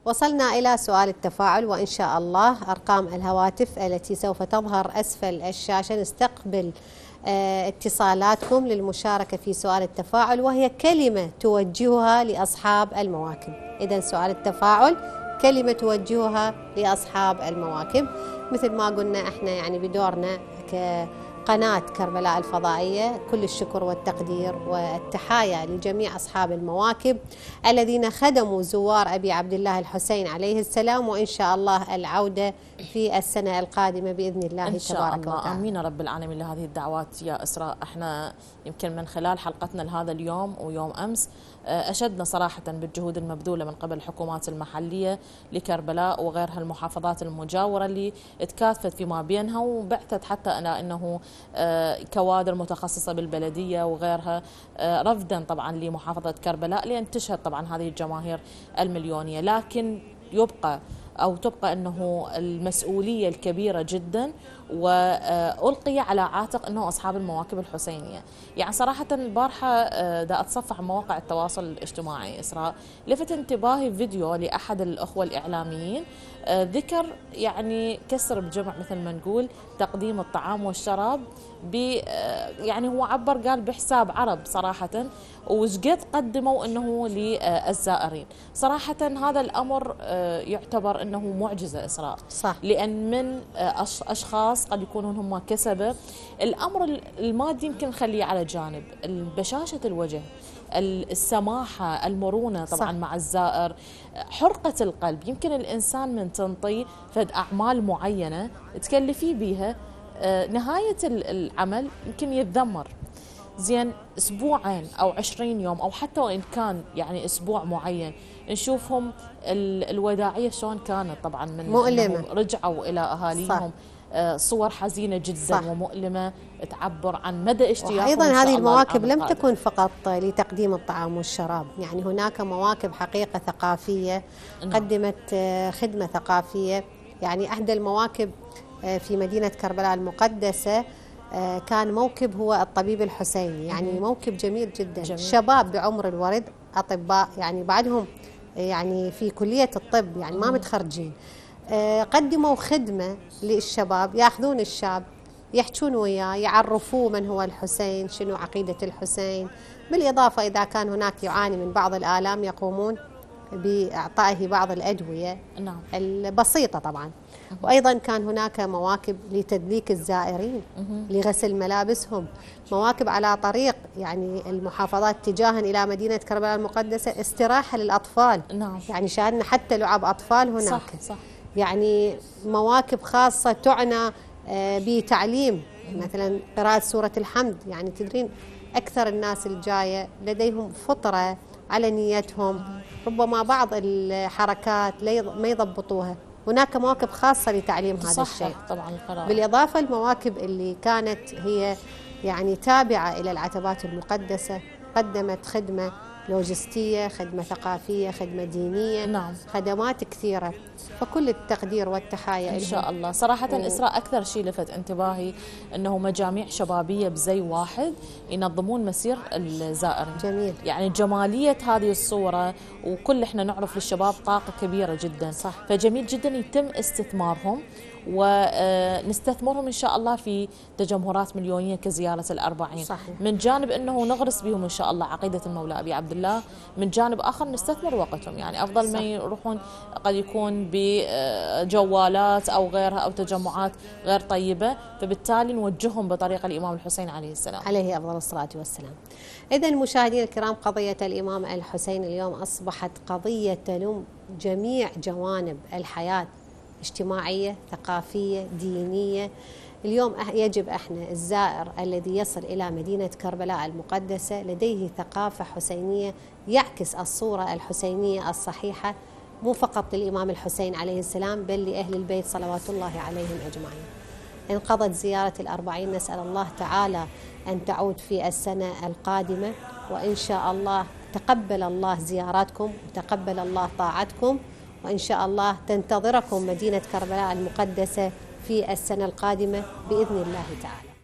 وصلنا إلى سؤال التفاعل، وإن شاء الله أرقام الهواتف التي سوف تظهر أسفل الشاشة نستقبل اتصالاتكم للمشاركة في سؤال التفاعل، وهي كلمة توجهها لأصحاب المواكب. إذن سؤال التفاعل كلمة توجهها لأصحاب المواكب. مثل ما قلنا احنا يعني بدورنا كقناة كربلاء الفضائية كل الشكر والتقدير والتحايا لجميع أصحاب المواكب الذين خدموا زوار أبي عبد الله الحسين عليه السلام، وإن شاء الله العودة في السنة القادمة بإذن الله إن شاء تبارك الله. وتعالى. آمين رب العالمين لهذه الدعوات يا إسراء. احنا يمكن من خلال حلقتنا لهذا اليوم ويوم أمس أشدنا صراحة بالجهود المبذولة من قبل الحكومات المحلية لكربلاء وغيرها المحافظات المجاورة اللي تكاثفت فيما بينها، وبعثت حتى إلى أنه كوادر متخصصة بالبلدية وغيرها رفدا طبعا لمحافظة كربلاء لأن تشهد طبعا هذه الجماهير المليونية. لكن تبقى أنه المسؤولية الكبيرة جدا وألقي على عاتق أنه أصحاب المواكب الحسينية. يعني صراحة البارحة دا أتصفح مواقع التواصل الاجتماعي إسراء، لفت انتباهي فيديو لأحد الأخوة الإعلاميين ذكر يعني كسر بجمع مثل ما نقول تقديم الطعام والشراب يعني هو قال بحساب عرب صراحة، وشقد قدموا أنه للزائرين. صراحة هذا الأمر يعتبر أنه معجزة إسراء، صح. لأن من أشخاص قد يكونون هم كسبة. الأمر المادي يمكن نخليه على جانب، بشاشة الوجه، السماحة، المرونة طبعا، صح. مع الزائر، حرقة القلب. يمكن الإنسان من تنطي فد أعمال معينة تكلفيه بيها نهاية العمل يمكن يتذمر. زين أسبوعين أو 20 يوم أو حتى وإن كان يعني أسبوع معين نشوفهم الوداعية شلون كانت طبعا من مؤلمة، رجعوا إلى أهاليهم. صور حزينة جدا، صح. ومؤلمة تعبر عن مدى اشتياقهم. أيضا هذه المواكب لم تكن فقط لتقديم الطعام والشراب، يعني هناك مواكب حقيقة ثقافية قدمت خدمة ثقافية. يعني أحدى المواكب في مدينة كربلاء المقدسة كان موكب هو الطبيب الحسيني، يعني موكب جميل جدا. جميل. شباب بعمر الورد، أطباء يعني بعدهم يعني في كلية الطب، يعني ما متخرجين، قدموا خدمة للشباب، ياخذون الشاب يحجون وياه، يعرفوه من هو الحسين، شنو عقيدة الحسين. بالإضافة إذا كان هناك يعاني من بعض الآلام يقومون بإعطائه بعض الأدوية البسيطة طبعا. وأيضا كان هناك مواكب لتدليك الزائرين، لغسل ملابسهم، مواكب على طريق يعني المحافظات اتجاها إلى مدينة كربلاء المقدسة، استراحة للأطفال. يعني شاهدنا حتى لعب أطفال هناك، صح صح. يعني مواكب خاصة تعنى بتعليم مثلا قراءة سورة الحمد. يعني تدرين أكثر الناس الجاية لديهم فطرة على نيتهم، ربما بعض الحركات ما يضبطوها، هناك مواكب خاصة لتعليم هذا الشيء طبعا القراءة. بالإضافة المواكب اللي كانت هي يعني تابعة إلى العتبات المقدسة قدمت خدمة لوجستية، خدمة ثقافية، خدمة دينية، خدمات كثيرة، فكل التقدير والتحايا إن شاء الله. صراحة إسراء أكثر شيء لفت انتباهي أنه مجاميع شبابية بزي واحد ينظمون مسير الزائرين. جميل. يعني جمالية هذه الصورة، وكل إحنا نعرف للشباب طاقة كبيرة جدا، صح. فجميل جدا يتم استثمارهم ونستثمرهم إن شاء الله في تجمهرات مليونية كزيارة الأربعين. صحيح. من جانب أنه نغرس بهم إن شاء الله عقيدة المولى أبي عبد الله، من جانب آخر نستثمر وقتهم. يعني أفضل ما يروحون قد يكون بجوالات أو غيرها أو تجمعات غير طيبة، فبالتالي نوجههم بطريقة الإمام الحسين عليه السلام عليه أفضل الصلاة والسلام. إذن مشاهدينا الكرام، قضية الإمام الحسين اليوم أصبحت قضية تلم جميع جوانب الحياة، اجتماعية، ثقافية، دينية. اليوم يجب احنا الزائر الذي يصل إلى مدينة كربلاء المقدسة لديه ثقافة حسينية، يعكس الصورة الحسينية الصحيحة، مو فقط للإمام الحسين عليه السلام بل لأهل البيت صلوات الله عليهم أجمعين. انقضت زيارة الأربعين، نسأل الله تعالى أن تعود في السنة القادمة، وإن شاء الله تقبل الله زياراتكم وتقبل الله طاعتكم، وإن شاء الله تنتظركم مدينة كربلاء المقدسة في السنة القادمة بإذن الله تعالى.